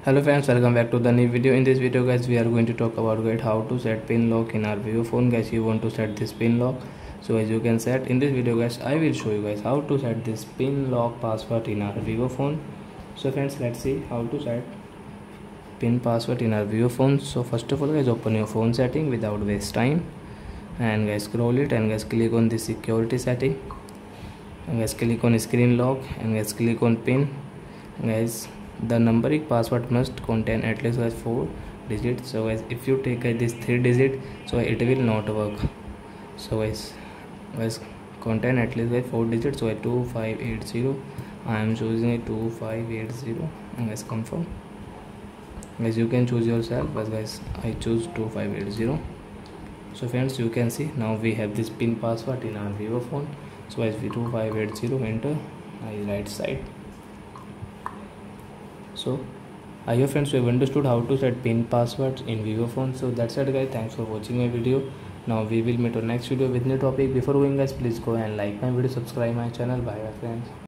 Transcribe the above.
Hello friends, welcome back to the new video. In this video guys, we are going to talk about how to set pin lock in our Vivo phone. Guys, you want to set this pin lock, so as you can set in this video guys, I will show you guys how to set this pin lock password in our Vivo phone. So friends, let's see how to set pin password in our Vivo phone. So first of all guys, open your phone setting without waste time, and guys scroll it, and guys click on the security setting, and guys click on screen lock, and guys click on pin. Guys, the numeric password must contain at least 4 digits. So guys, if you take this 3 digit, so it will not work. So guys contain at least 4 digits. So 2580, I am choosing a 2580, and guys confirm. Guys, you can choose yourself, but guys I choose 2580. So friends, you can see now we have this pin password in our Vivo phone. So guys, 2580, enter right side. So I hope friends you have understood how to set pin passwords in Vivo phone. So that's it guys, thanks for watching my video. Now we will meet on next video with new topic. Before going guys, please go and like my video, subscribe my channel. Bye friends.